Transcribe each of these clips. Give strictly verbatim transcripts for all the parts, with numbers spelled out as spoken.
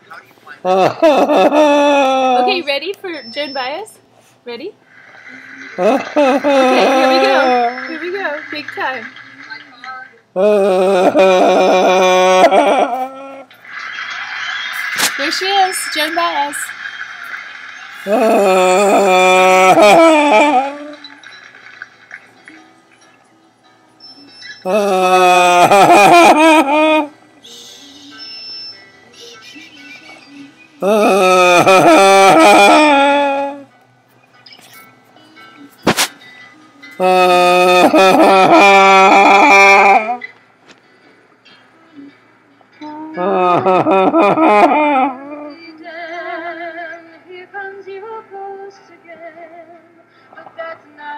Okay, ready for Joan Baez? Ready? Okay, here we go. Here we go. Big time. There she is, Joan Baez. Here comes your ghost again, but that's not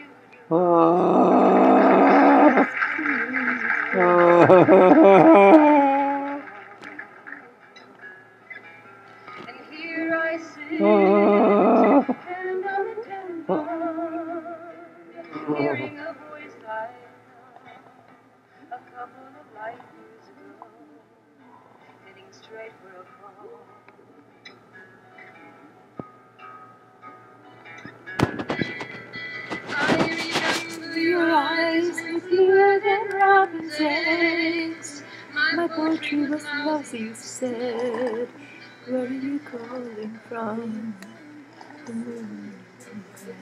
unusual. And here I sit, hand on the temple, hearing a voice I know, a couple of light years ago, heading straight for a call. I remember your eyes were bluer than robin's eggs. My poetry was lost, you said. Where are you calling from? The moon and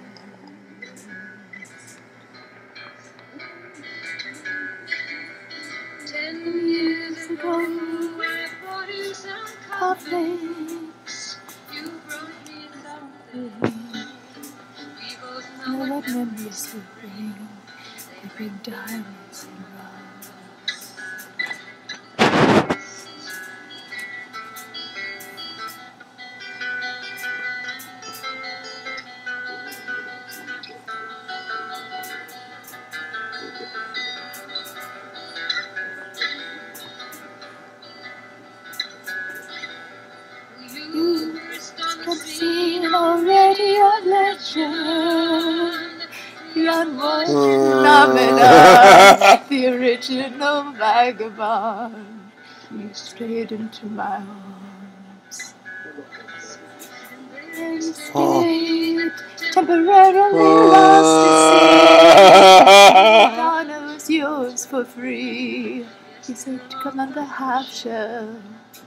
Ten years ago, I brought you some cupcakes. You brought me something. We both know what memories we bring. They bring diamonds and rocks. I've seen already a legend, the unborn phenomenon, the original vagabond. You strayed into my arms, and you stayed, temporarily lost at sea. Donna was yours for free. You said to come on the half shell.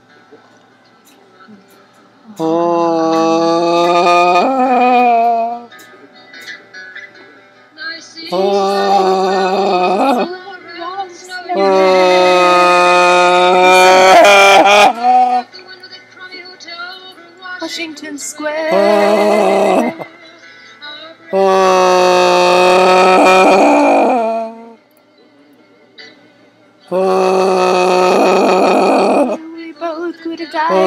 Oh. Oh. Washington Square. We both could have died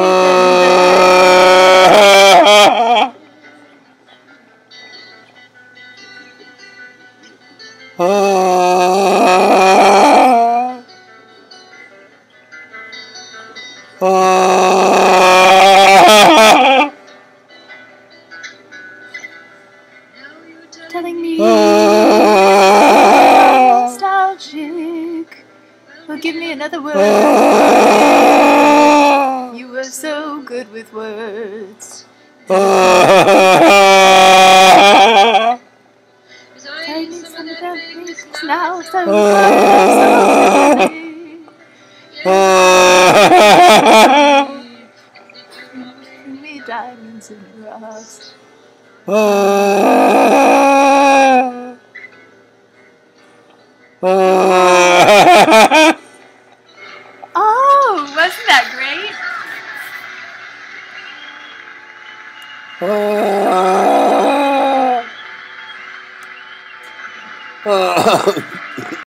telling me nostalgic. Well, give me another word. You were so good with words. Tell me some of the things now so close. Give me diamonds and rust. Oh, wasn't that great?